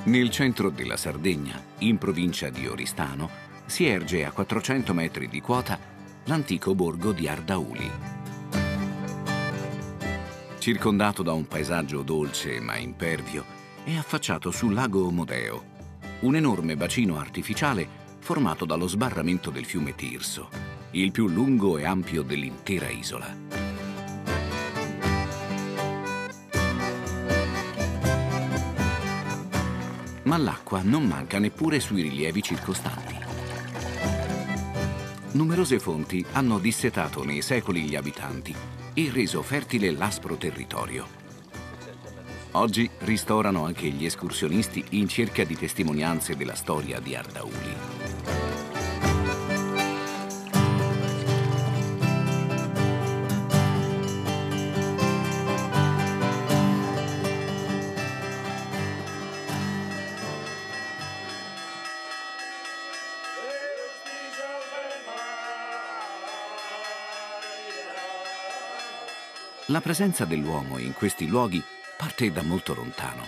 Nel centro della Sardegna, in provincia di Oristano, si erge a 400 metri di quota l'antico borgo di Ardauli. Circondato da un paesaggio dolce ma impervio, è affacciato sul lago Modeo, un enorme bacino artificiale formato dallo sbarramento del fiume Tirso, il più lungo e ampio dell'intera isola. Ma l'acqua non manca neppure sui rilievi circostanti. Numerose fonti hanno dissetato nei secoli gli abitanti e reso fertile l'aspro territorio. Oggi ristorano anche gli escursionisti in cerca di testimonianze della storia di Ardauli. La presenza dell'uomo in questi luoghi parte da molto lontano.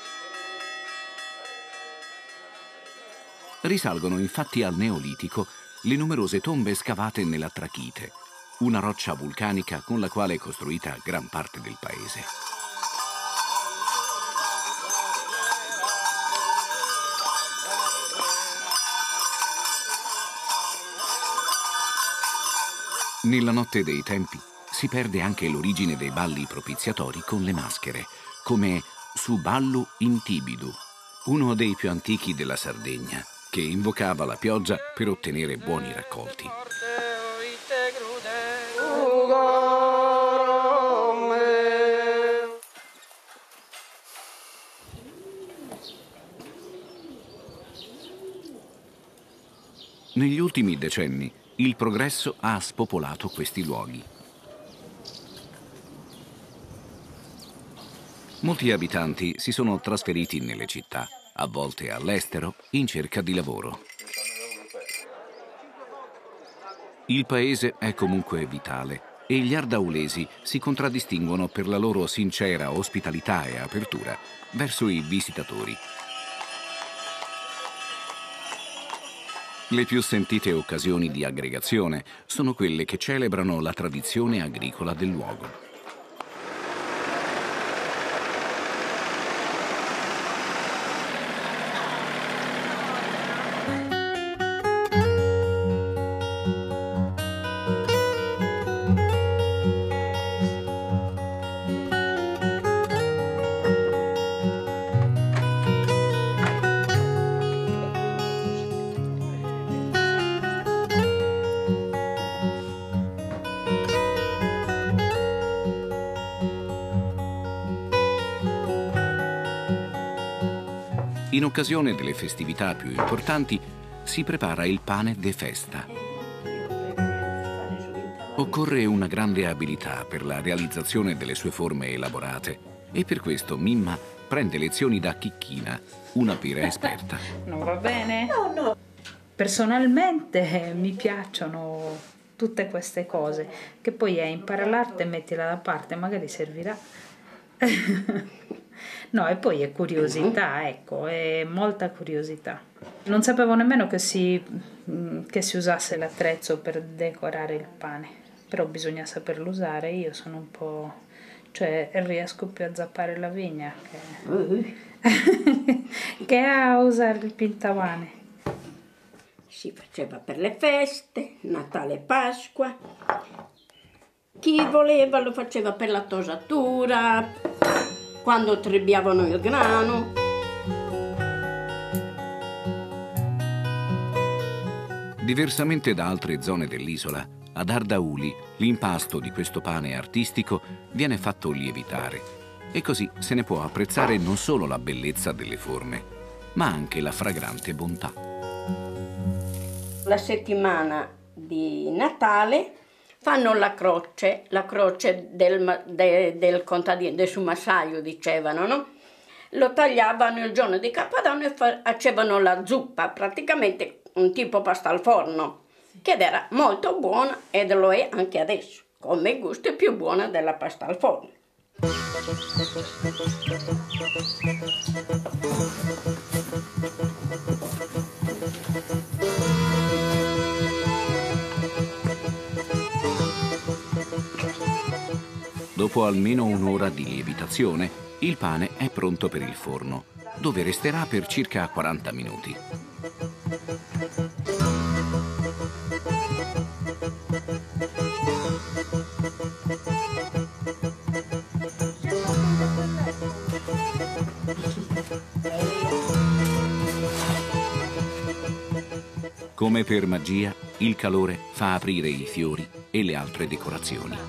Risalgono infatti al Neolitico le numerose tombe scavate nella Trachite, una roccia vulcanica con la quale è costruita gran parte del paese. Nella notte dei tempi si perde anche l'origine dei balli propiziatori con le maschere, come Su ballu in Tibidu, uno dei più antichi della Sardegna, che invocava la pioggia per ottenere buoni raccolti. Negli ultimi decenni il progresso ha spopolato questi luoghi. Molti abitanti si sono trasferiti nelle città, a volte all'estero, in cerca di lavoro. Il paese è comunque vitale e gli ardaulesi si contraddistinguono per la loro sincera ospitalità e apertura verso i visitatori. Le più sentite occasioni di aggregazione sono quelle che celebrano la tradizione agricola del luogo. In occasione delle festività più importanti si prepara il pane de festa. Occorre una grande abilità per la realizzazione delle sue forme elaborate e per questo Mimma prende lezioni da Chicchina, una pera esperta. Non va bene? No, no. Personalmente mi piacciono tutte queste cose, che poi è impara l'arte e mettila da parte, magari servirà. No, e poi è curiosità, ecco, è molta curiosità. Non sapevo nemmeno che si usasse l'attrezzo per decorare il pane, però bisogna saperlo usare. Io sono un po'... cioè riesco più a zappare la vigna che a usare il pintavane. Si faceva per le feste, Natale e Pasqua. Chi voleva lo faceva per la tosatura, quando trebbiavano il grano. Diversamente da altre zone dell'isola, ad Ardauli l'impasto di questo pane artistico viene fatto lievitare e così se ne può apprezzare non solo la bellezza delle forme, ma anche la fragrante bontà. La settimana di Natale fanno la croce del contadino, del sumassaio dicevano, no? Lo tagliavano il giorno di Capodanno e facevano la zuppa, praticamente un tipo pasta al forno, che era molto buona ed lo è anche adesso, come gusto è più buona della pasta al forno. Dopo almeno un'ora di lievitazione, il pane è pronto per il forno, dove resterà per circa 40 minuti. Come per magia, il calore fa aprire i fiori e le altre decorazioni.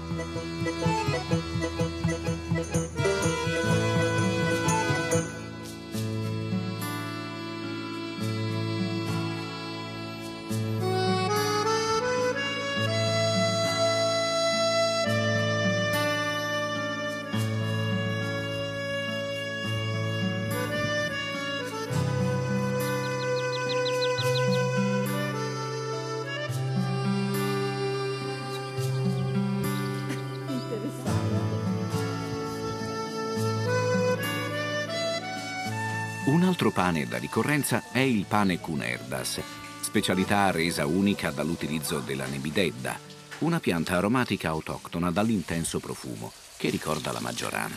Un altro pane da ricorrenza è il pane Cunherdas, specialità resa unica dall'utilizzo della nebidedda, una pianta aromatica autoctona dall'intenso profumo che ricorda la maggiorana.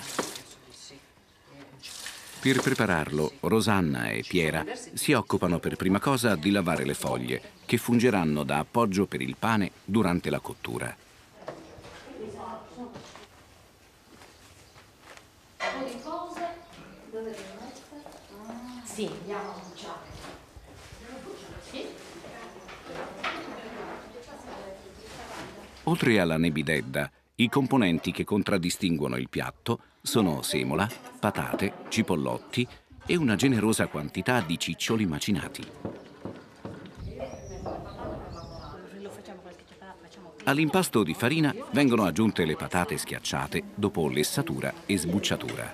Per prepararlo, Rosanna e Piera si occupano per prima cosa di lavare le foglie, che fungeranno da appoggio per il pane durante la cottura. Sì, andiamo a bucciare. Oltre alla nebidedda, i componenti che contraddistinguono il piatto sono semola, patate, cipollotti e una generosa quantità di ciccioli macinati. All'impasto di farina vengono aggiunte le patate schiacciate dopo lessatura e sbucciatura.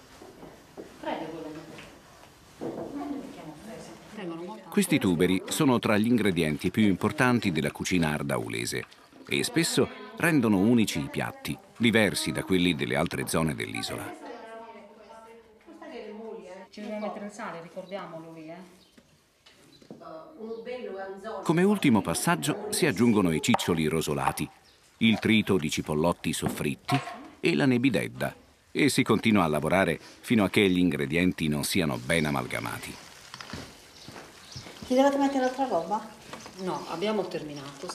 Questi tuberi sono tra gli ingredienti più importanti della cucina ardaulese e spesso rendono unici i piatti, diversi da quelli delle altre zone dell'isola. Ci dobbiamo mettere il sale, ricordiamolo lì, Come ultimo passaggio si aggiungono i ciccioli rosolati, il trito di cipollotti soffritti e la nebidedda, e si continua a lavorare fino a che gli ingredienti non siano ben amalgamati. Ci dovete mettere altra roba? No, abbiamo terminato.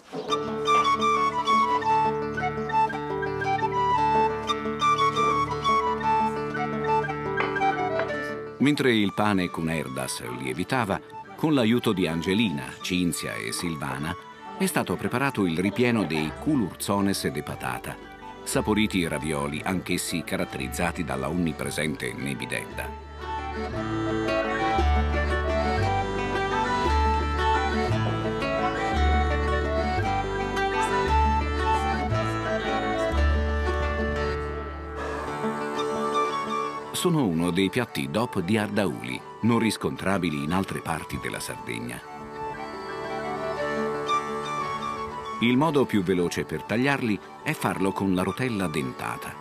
Mentre il pane Cunherdas lievitava, con l'aiuto di Angelina, Cinzia e Silvana, è stato preparato il ripieno dei culurzones de patata, saporiti ravioli anch'essi caratterizzati dalla onnipresente nebidedda. Sono uno dei piatti DOP di Ardauli, non riscontrabili in altre parti della Sardegna. Il modo più veloce per tagliarli è farlo con la rotella dentata.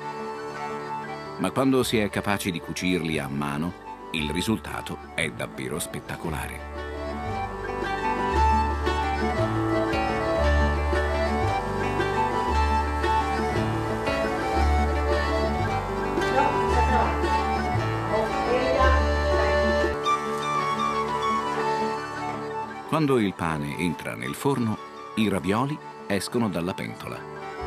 Ma quando si è capaci di cucirli a mano, il risultato è davvero spettacolare. Quando il pane entra nel forno, i ravioli escono dalla pentola.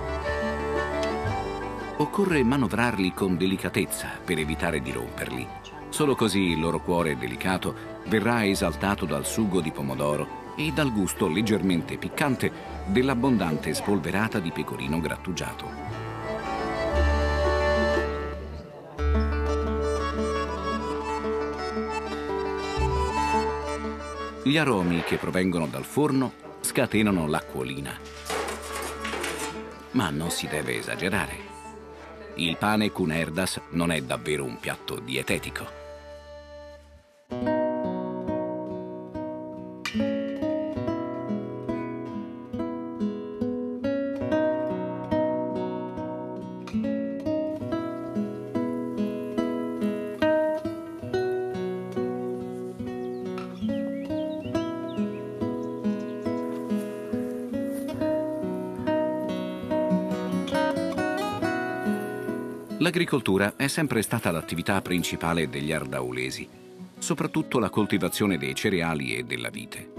Occorre manovrarli con delicatezza per evitare di romperli. Solo così il loro cuore delicato verrà esaltato dal sugo di pomodoro e dal gusto leggermente piccante dell'abbondante spolverata di pecorino grattugiato. Gli aromi che provengono dal forno scatenano l'acquolina. Ma non si deve esagerare. Il pane Cunherdas non è davvero un piatto dietetico. L'agricoltura è sempre stata l'attività principale degli ardaulesi, soprattutto la coltivazione dei cereali e della vite.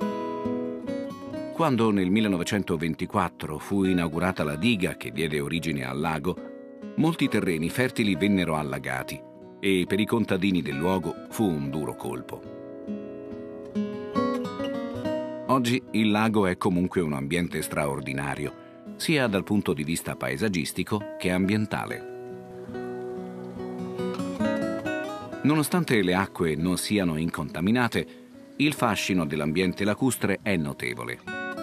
Quando nel 1924 fu inaugurata la diga che diede origine al lago, molti terreni fertili vennero allagati e per i contadini del luogo fu un duro colpo. Oggi il lago è comunque un ambiente straordinario, sia dal punto di vista paesaggistico che ambientale. Nonostante le acque non siano incontaminate, il fascino dell'ambiente lacustre è notevole.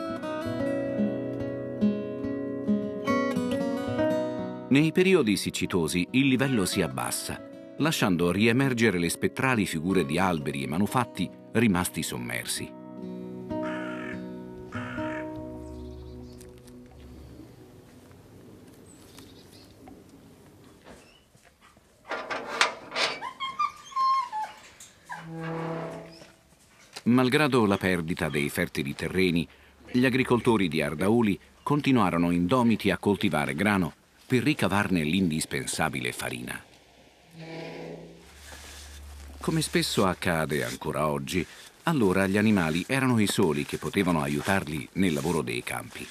Nei periodi siccitosi il livello si abbassa, lasciando riemergere le spettrali figure di alberi e manufatti rimasti sommersi. Malgrado la perdita dei fertili terreni, gli agricoltori di Ardauli continuarono indomiti a coltivare grano per ricavarne l'indispensabile farina. Come spesso accade ancora oggi, allora gli animali erano i soli che potevano aiutarli nel lavoro dei campi.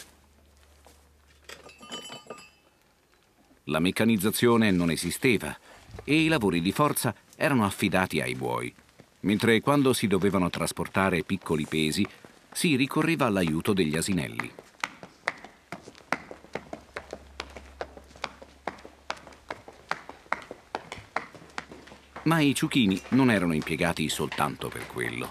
La meccanizzazione non esisteva e i lavori di forza erano affidati ai buoi, mentre quando si dovevano trasportare piccoli pesi si ricorreva all'aiuto degli asinelli. Ma i ciuchini non erano impiegati soltanto per quello.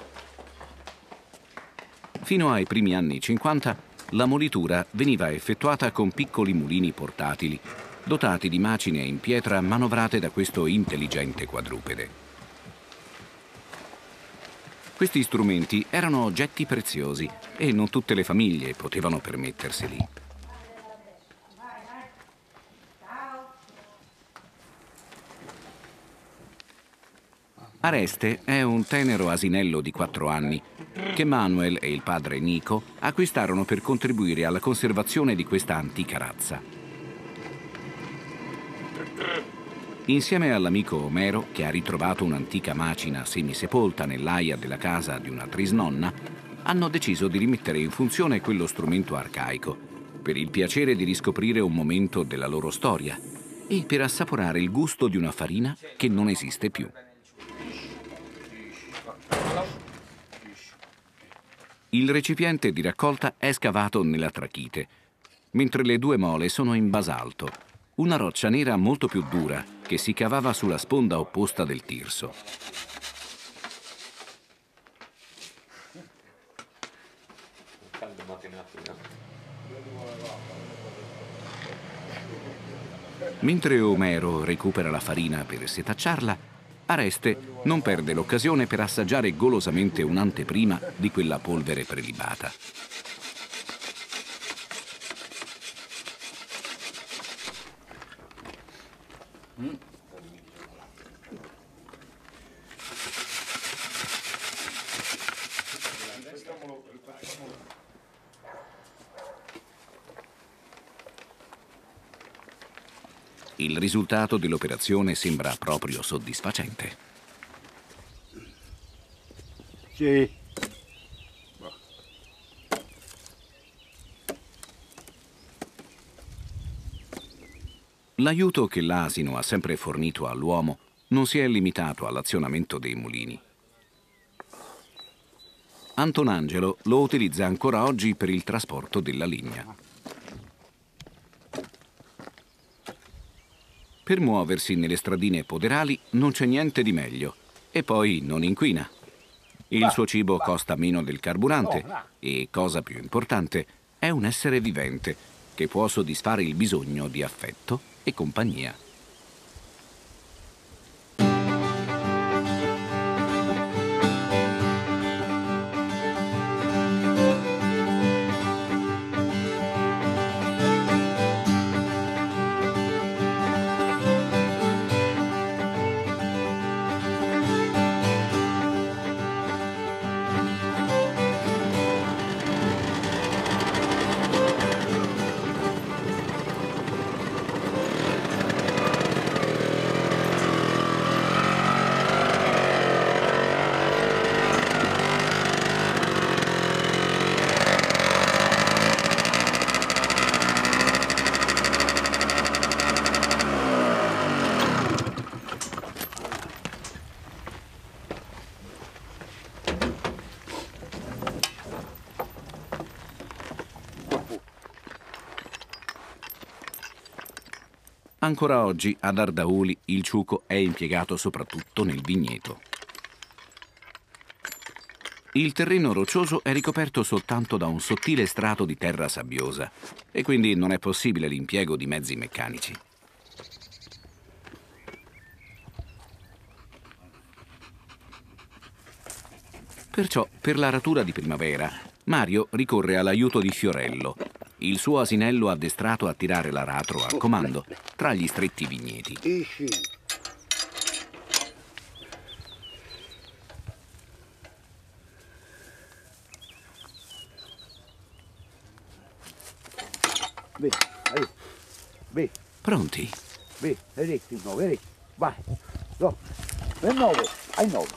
Fino ai primi anni 50 la molitura veniva effettuata con piccoli mulini portatili, dotati di macine in pietra manovrate da questo intelligente quadrupede. Questi strumenti erano oggetti preziosi e non tutte le famiglie potevano permetterseli. Areste è un tenero asinello di 4 anni che Manuel e il padre Nico acquistarono per contribuire alla conservazione di questa antica razza. Insieme all'amico Omero, che ha ritrovato un'antica macina semisepolta nell'aia della casa di una trisnonna, hanno deciso di rimettere in funzione quello strumento arcaico, per il piacere di riscoprire un momento della loro storia e per assaporare il gusto di una farina che non esiste più. Il recipiente di raccolta è scavato nella trachite, mentre le 2 mole sono in basalto, una roccia nera molto più dura che si cavava sulla sponda opposta del Tirso. Mentre Omero recupera la farina per setacciarla, Areste non perde l'occasione per assaggiare golosamente un'anteprima di quella polvere prelibata. Il risultato dell'operazione sembra proprio soddisfacente. Sì. L'aiuto che l'asino ha sempre fornito all'uomo non si è limitato all'azionamento dei mulini. Antonangelo lo utilizza ancora oggi per il trasporto della legna. Per muoversi nelle stradine poderali non c'è niente di meglio e poi non inquina. Il suo cibo costa meno del carburante e, cosa più importante, è un essere vivente che può soddisfare il bisogno di affetto e compagnia. Ancora oggi ad Ardauli il ciuco è impiegato soprattutto nel vigneto. Il terreno roccioso è ricoperto soltanto da un sottile strato di terra sabbiosa e quindi non è possibile l'impiego di mezzi meccanici. Perciò, per l'aratura di primavera, Mario ricorre all'aiuto di Fiorello, il suo asinello addestrato a tirare l'aratro a comando tra gli stretti vigneti. Pronti? Vai, no, è nuovo, è nuovo.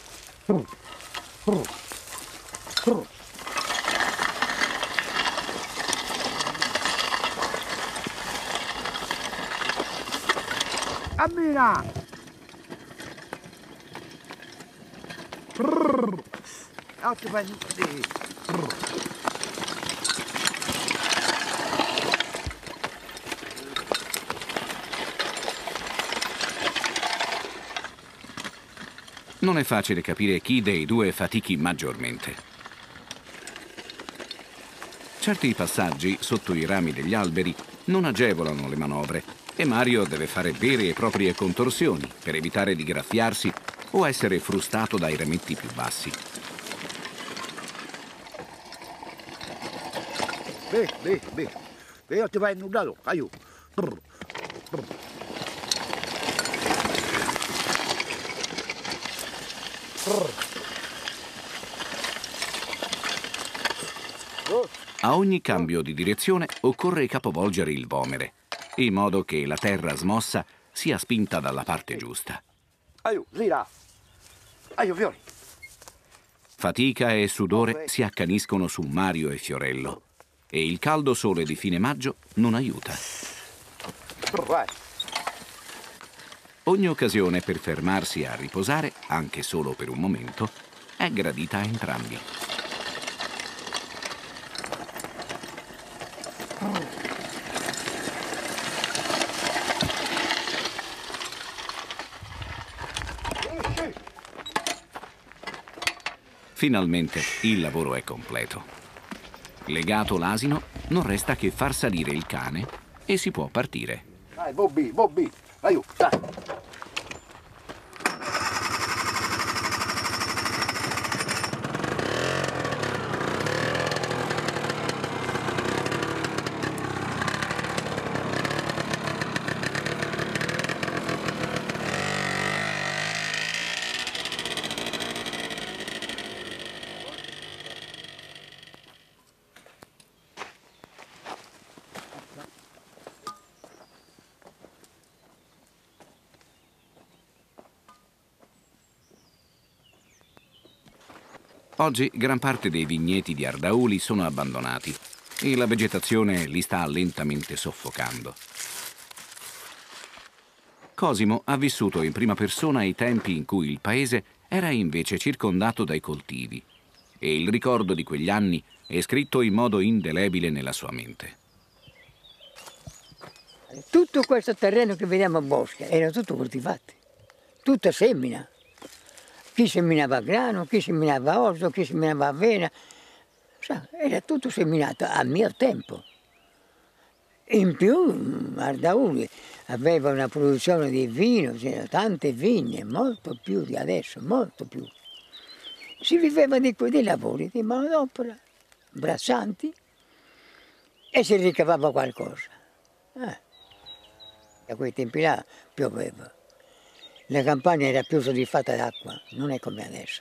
Cammina! Altri fai così. Non è facile capire chi dei due fatichi maggiormente. Certi passaggi sotto i rami degli alberi non agevolano le manovre e Mario deve fare vere e proprie contorsioni per evitare di graffiarsi o essere frustato dai rametti più bassi. Io ti vai innudato, aiuto. A ogni cambio di direzione occorre capovolgere il vomere, in modo che la terra smossa sia spinta dalla parte giusta. Fiori. Fatica e sudore si accaniscono su Mario e Fiorello e il caldo sole di fine maggio non aiuta. Vai. Ogni occasione per fermarsi a riposare, anche solo per un momento, è gradita a entrambi. Finalmente il lavoro è completo. Legato l'asino, non resta che far salire il cane e si può partire. Dai, Bobby, aiuto, dai. Oggi gran parte dei vigneti di Ardauli sono abbandonati e la vegetazione li sta lentamente soffocando. Cosimo ha vissuto in prima persona i tempi in cui il paese era invece circondato dai coltivi e il ricordo di quegli anni è scritto in modo indelebile nella sua mente. Tutto questo terreno che vediamo a boschi era tutto coltivato, tutta semina. Chi seminava grano, chi seminava orzo, chi seminava avena, era tutto seminato al mio tempo. In più Ardauli aveva una produzione di vino, c'erano tante vigne, molto più di adesso, molto più. Si viveva di quei lavori di manodopera, braccianti, e si ricavava qualcosa. A quei tempi là pioveva. La campagna era più soddisfatta d'acqua, non è come adesso.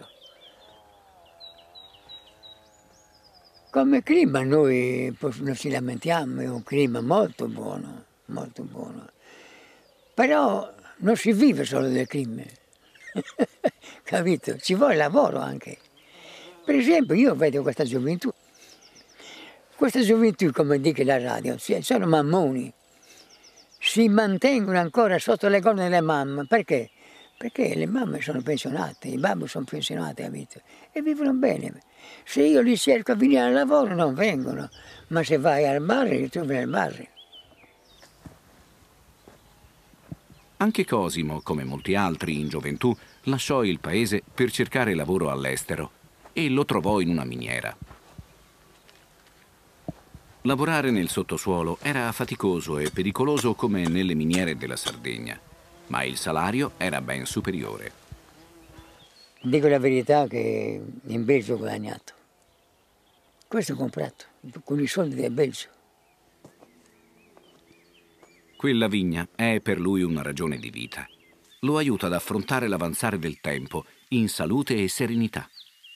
Come clima noi non ci lamentiamo, è un clima molto buono, molto buono. Però non si vive solo del clima, capito? Ci vuole lavoro anche. Per esempio io vedo questa gioventù come dice la radio, sono mammoni, si mantengono ancora sotto le corna delle mamme, perché? Perché le mamme sono pensionate, i babbi sono pensionati, capito? E vivono bene. Se io li cerco a venire al lavoro non vengono, ma se vai al bar li trovi nel bar. Anche Cosimo, come molti altri in gioventù, lasciò il paese per cercare lavoro all'estero e lo trovò in una miniera. Lavorare nel sottosuolo era faticoso e pericoloso come nelle miniere della Sardegna, ma il salario era ben superiore. Dico la verità che in Belgio ho guadagnato. Questo ho comprato con i soldi del Belgio. Quella vigna è per lui una ragione di vita. Lo aiuta ad affrontare l'avanzare del tempo in salute e serenità.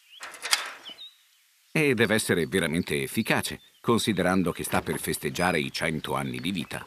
E deve essere veramente efficace, considerando che sta per festeggiare i 100 anni di vita.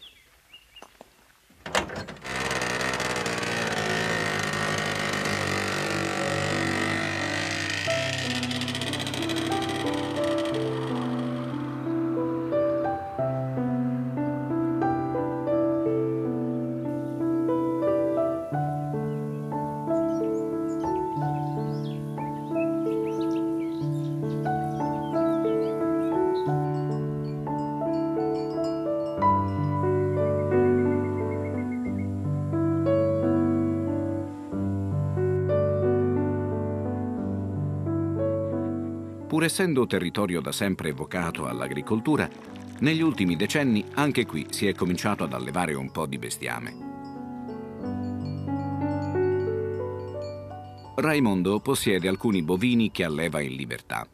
Pur essendo territorio da sempre vocato all'agricoltura, negli ultimi decenni anche qui si è cominciato ad allevare un po' di bestiame. Raimondo possiede alcuni bovini che alleva in libertà.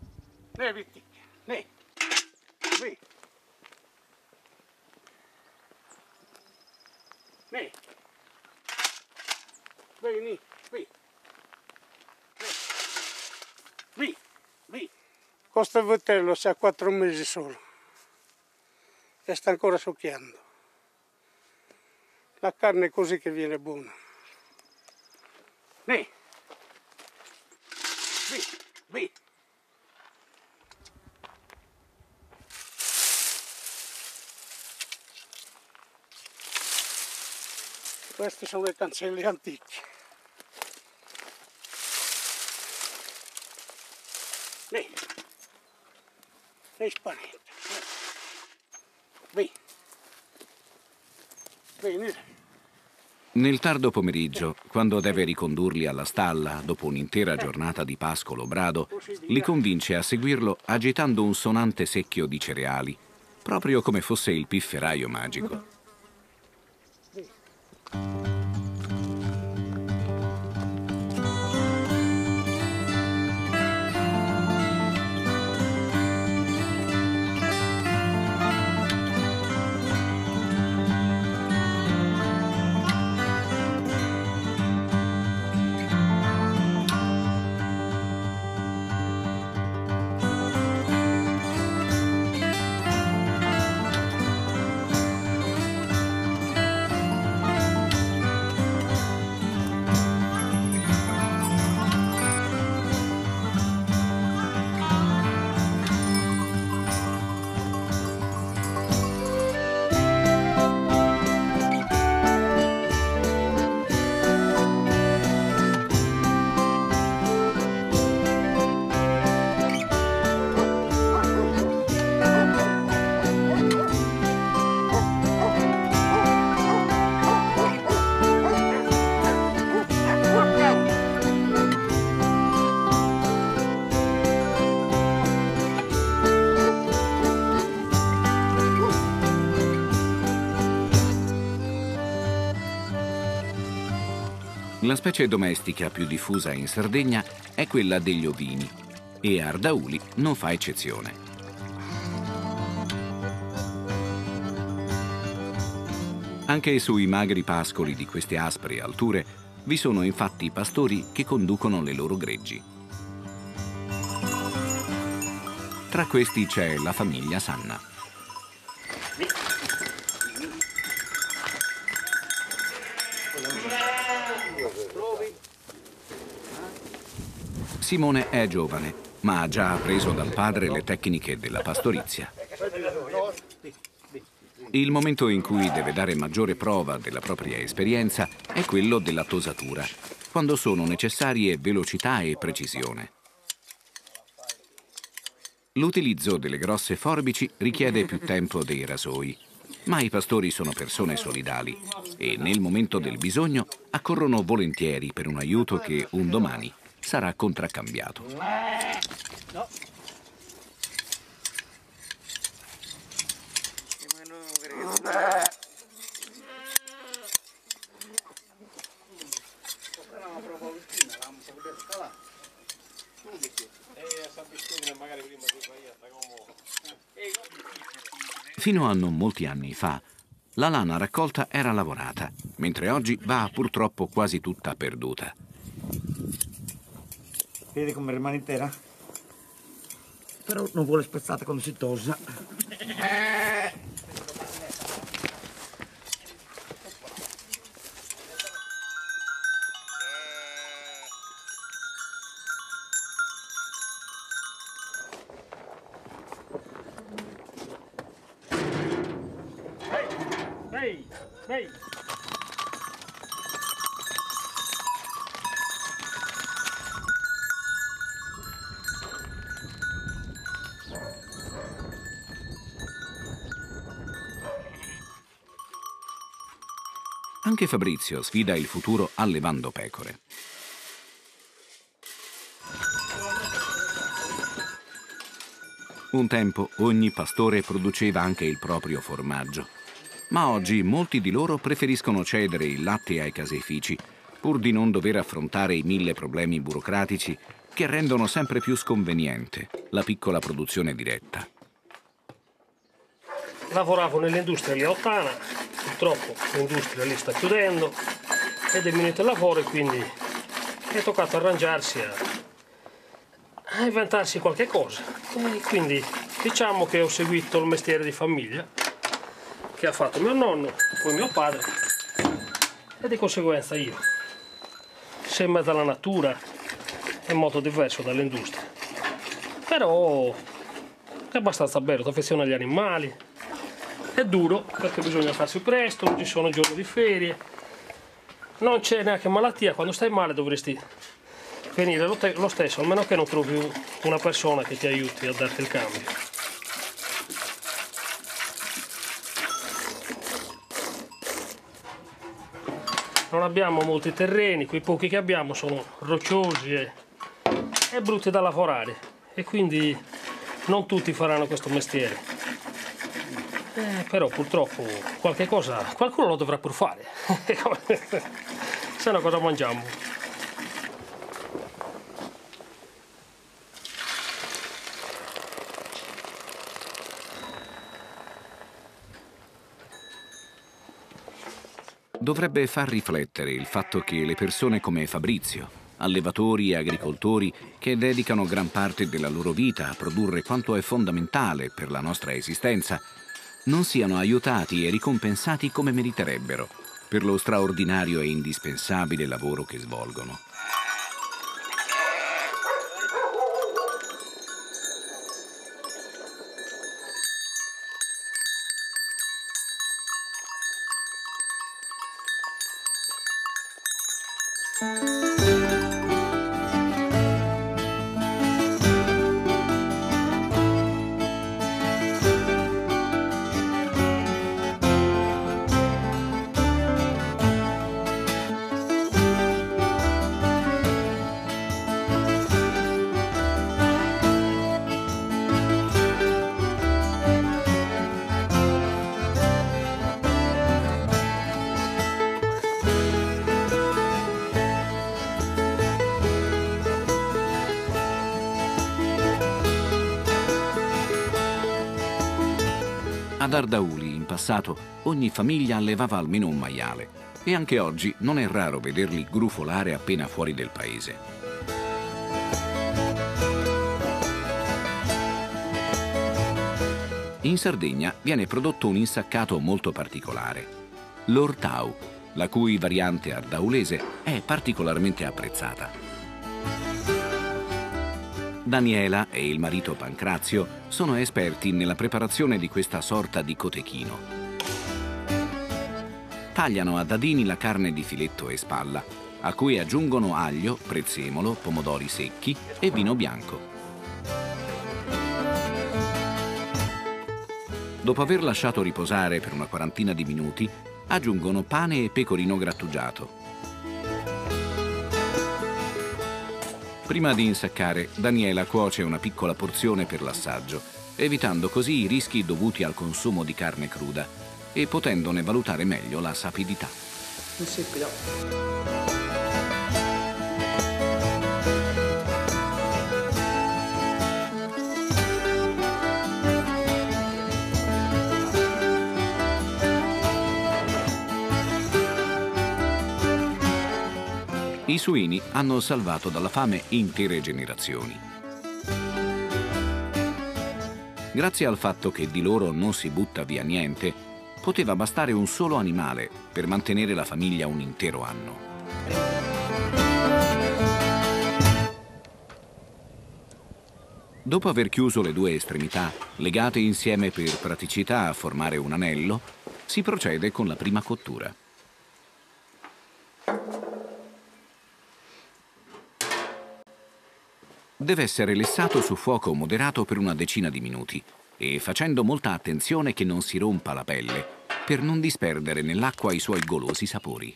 Questo vitello ha 4 mesi solo e sta ancora succhiando. La carne è così che viene buona. Queste sono le cancelle antiche. Spaventa. Nel tardo pomeriggio, quando deve ricondurli alla stalla dopo un'intera giornata di pascolo brado, li convince a seguirlo agitando un sonante secchio di cereali, proprio come fosse il pifferaio magico. La specie domestica più diffusa in Sardegna è quella degli ovini e Ardauli non fa eccezione. Anche sui magri pascoli di queste aspre alture vi sono infatti pastori che conducono le loro greggi. Tra questi c'è la famiglia Sanna. Simone è giovane, ma ha già appreso dal padre le tecniche della pastorizia. Il momento in cui deve dare maggiore prova della propria esperienza è quello della tosatura, quando sono necessarie velocità e precisione. L'utilizzo delle grosse forbici richiede più tempo dei rasoi Ma i pastori sono persone solidali e nel momento del bisogno accorrono volentieri per un aiuto che un domani sarà contraccambiato. Fino a non molti anni fa, la lana raccolta era lavorata, mentre oggi va purtroppo quasi tutta perduta. Vedi come rimane intera? Però non vuole spezzata quando si tosa. Anche Fabrizio sfida il futuro allevando pecore. Un tempo ogni pastore produceva anche il proprio formaggio, ma oggi molti di loro preferiscono cedere il latte ai caseifici, pur di non dover affrontare i 1000 problemi burocratici che rendono sempre più sconveniente la piccola produzione diretta. Lavoravo nell'industria liottana, purtroppo l'industria lì sta chiudendo ed è diminuito il lavoro e quindi è toccato arrangiarsi a inventarsi qualche cosa. E quindi diciamo che ho seguito il mestiere di famiglia che ha fatto mio nonno, poi mio padre e di conseguenza io. Sei in mezzo alla natura, è molto diverso dall'industria, però è abbastanza bello, ti affezioni agli animali. È duro perché bisogna farsi presto, non ci sono giorni di ferie, non c'è neanche malattia. Quando stai male dovresti venire lo stesso, almeno che non trovi una persona che ti aiuti a darti il cambio. Non abbiamo molti terreni, quei pochi che abbiamo sono rocciosi e brutti da lavorare e quindi non tutti faranno questo mestiere. Però purtroppo qualche cosa qualcuno lo dovrà pur fare. Se no cosa mangiamo? Dovrebbe far riflettere il fatto che le persone come Fabrizio, allevatori e agricoltori che dedicano gran parte della loro vita a produrre quanto è fondamentale per la nostra esistenza, non siano aiutati e ricompensati come meriterebbero per lo straordinario e indispensabile lavoro che svolgono. Ad Ardauli, in passato, ogni famiglia allevava almeno un maiale e anche oggi non è raro vederli grufolare appena fuori del paese. In Sardegna viene prodotto un insaccato molto particolare, l'ortau, la cui variante ardaulese è particolarmente apprezzata. Daniela e il marito Pancrazio sono esperti nella preparazione di questa sorta di cotechino. Tagliano a dadini la carne di filetto e spalla, a cui aggiungono aglio, prezzemolo, pomodori secchi e vino bianco. Dopo aver lasciato riposare per una quarantina di minuti, aggiungono pane e pecorino grattugiato. Prima di insaccare, Daniela cuoce una piccola porzione per l'assaggio, evitando così i rischi dovuti al consumo di carne cruda e potendone valutare meglio la sapidità. I suini hanno salvato dalla fame intere generazioni. Grazie al fatto che di loro non si butta via niente, poteva bastare un solo animale per mantenere la famiglia un intero anno. Dopo aver chiuso le due estremità, legate insieme per praticità a formare un anello, si procede con la prima cottura. Deve essere lessato su fuoco moderato per una decina di minuti e facendo molta attenzione che non si rompa la pelle per non disperdere nell'acqua i suoi golosi sapori.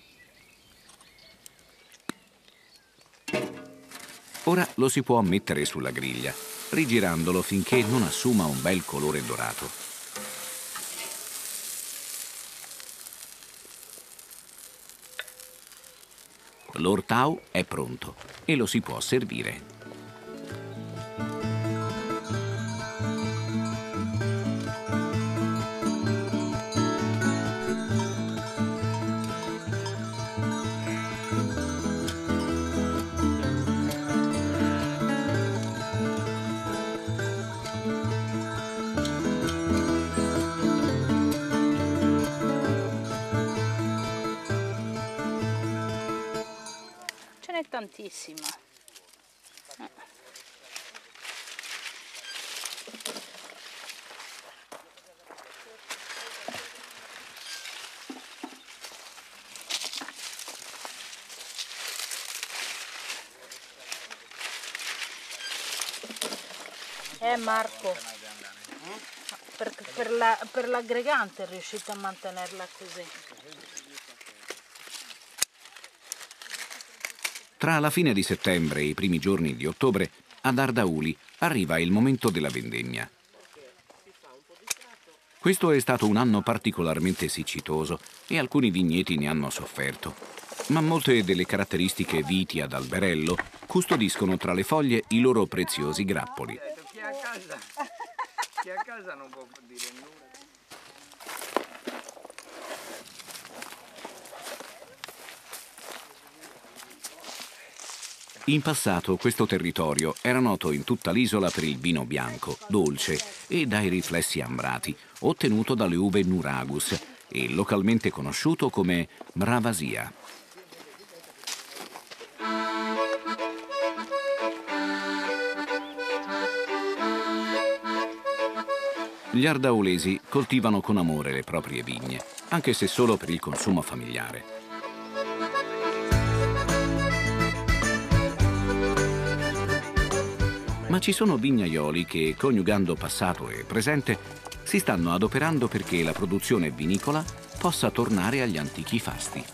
Ora lo si può mettere sulla griglia, rigirandolo finché non assuma un bel colore dorato. L'ortau è pronto e lo si può servire. Tantissima. Marco, per l'aggregante è riuscito a mantenerla così. Tra la fine di settembre e i primi giorni di ottobre, ad Ardauli arriva il momento della vendemmia. Questo è stato un anno particolarmente siccitoso e alcuni vigneti ne hanno sofferto, ma molte delle caratteristiche viti ad alberello custodiscono tra le foglie i loro preziosi grappoli. Chi a casa non può dire nulla. In passato questo territorio era noto in tutta l'isola per il vino bianco, dolce e dai riflessi ambrati, ottenuto dalle uve Nuragus e localmente conosciuto come Mravasia. Gli ardaulesi coltivano con amore le proprie vigne, anche se solo per il consumo familiare. Ma ci sono vignaioli che, coniugando passato e presente, si stanno adoperando perché la produzione vinicola possa tornare agli antichi fasti.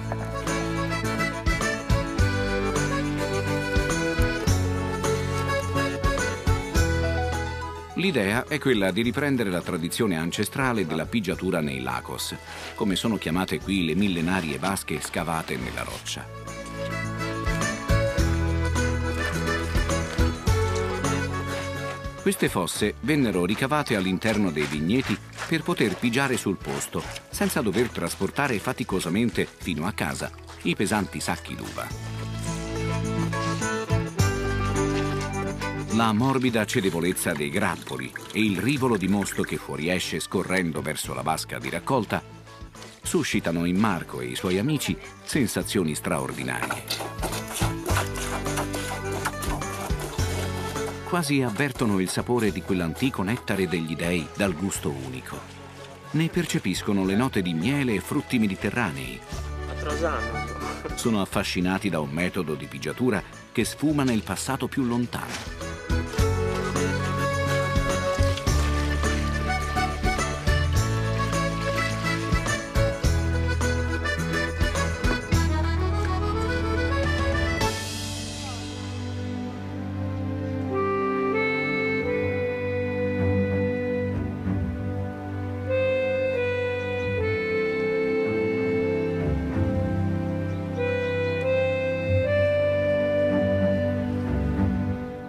L'idea è quella di riprendere la tradizione ancestrale della pigiatura nei lacos, come sono chiamate qui le millenarie vasche scavate nella roccia. Queste fosse vennero ricavate all'interno dei vigneti per poter pigiare sul posto, senza dover trasportare faticosamente fino a casa i pesanti sacchi d'uva. La morbida cedevolezza dei grappoli e il rivolo di mosto che fuoriesce scorrendo verso la vasca di raccolta suscitano in Marco e i suoi amici sensazioni straordinarie. Quasi avvertono il sapore di quell'antico nettare degli dei dal gusto unico. Ne percepiscono le note di miele e frutti mediterranei. Sono affascinati da un metodo di pigiatura che sfuma nel passato più lontano.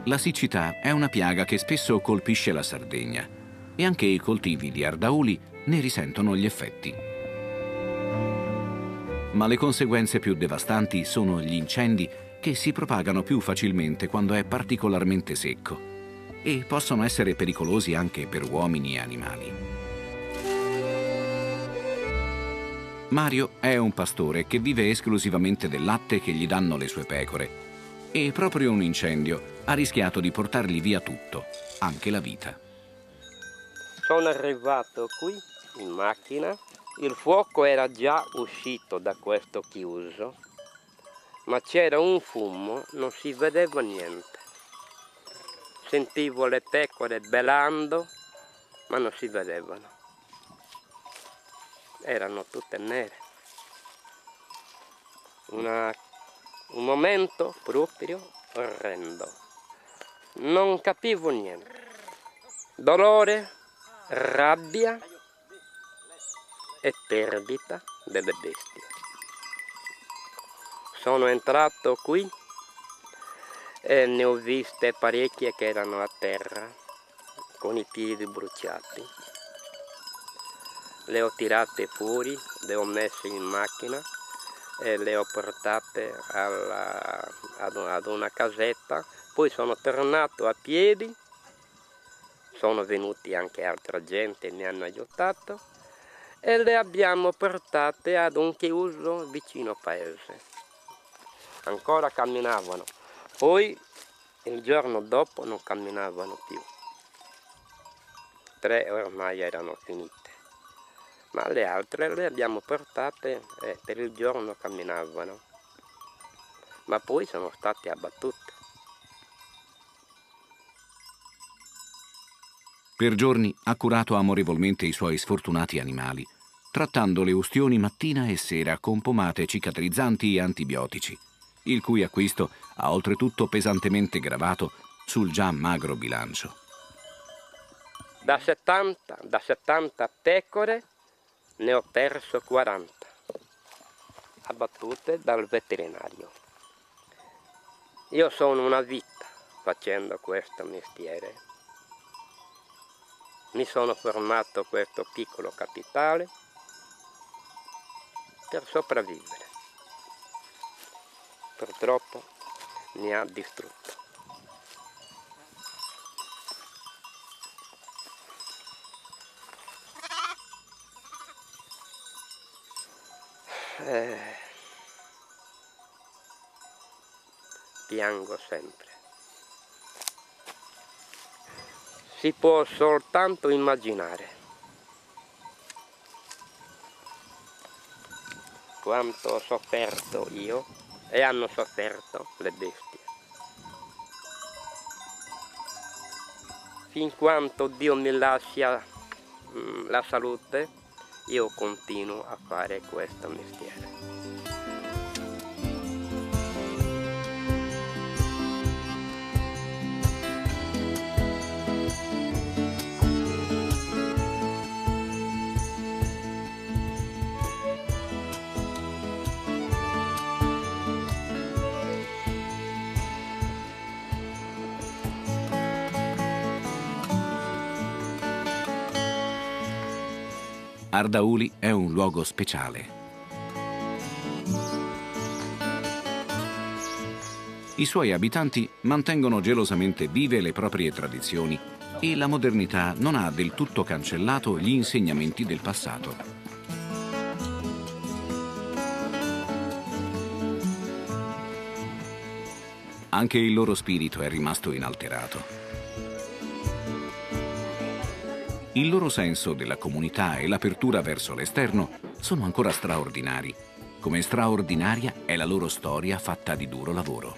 La siccità è una piaga che spesso colpisce la Sardegna e anche i coltivi di Ardauli ne risentono gli effetti. Ma le conseguenze più devastanti sono gli incendi che si propagano più facilmente quando è particolarmente secco e possono essere pericolosi anche per uomini e animali. Mario è un pastore che vive esclusivamente del latte che gli danno le sue pecore e proprio un incendio ha rischiato di portargli via tutto, anche la vita. Sono arrivato qui in macchina, il fuoco era già uscito da questo chiuso, ma c'era un fumo, non si vedeva niente. Sentivo le pecore belando, ma non si vedevano. Erano tutte nere. Un momento proprio orrendo. Non capivo niente. Dolore, rabbia e perdita delle bestie. Sono entrato qui e ne ho viste parecchie che erano a terra con i piedi bruciati. Le ho tirate fuori, le ho messe in macchina e le ho portate ad una casetta. Poi sono tornato a piedi, sono venuti anche altra gente, mi hanno aiutato e le abbiamo portate ad un chiuso vicino paese. Ancora camminavano, poi il giorno dopo non camminavano più. 3 ormai erano finite. Ma le altre le abbiamo portate e per il giorno camminavano, ma poi sono state abbattute. Per giorni ha curato amorevolmente i suoi sfortunati animali, trattando le ustioni mattina e sera con pomate cicatrizzanti e antibiotici, il cui acquisto ha oltretutto pesantemente gravato sul già magro bilancio. Da 70 pecore ne ho perso 40, abbattute dal veterinario. Io sono una vita facendo questo mestiere. Mi sono formato questo piccolo capitale per sopravvivere. Purtroppo mi ha distrutto. Piango sempre. Si può soltanto immaginare quanto ho sofferto io e hanno sofferto le bestie. Fin quando Dio mi lascia la salute, io continuo a fare questo mestiere. Ardauli è un luogo speciale. I suoi abitanti mantengono gelosamente vive le proprie tradizioni e la modernità non ha del tutto cancellato gli insegnamenti del passato. Anche il loro spirito è rimasto inalterato. Il loro senso della comunità e l'apertura verso l'esterno sono ancora straordinari, come straordinaria è la loro storia fatta di duro lavoro.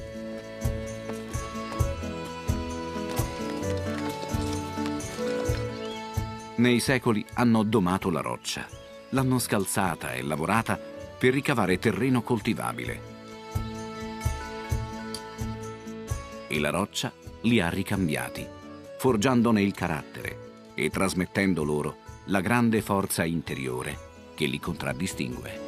Nei secoli hanno domato la roccia, l'hanno scalzata e lavorata per ricavare terreno coltivabile. E la roccia li ha ricambiati, forgiandone il carattere e trasmettendo loro la grande forza interiore che li contraddistingue.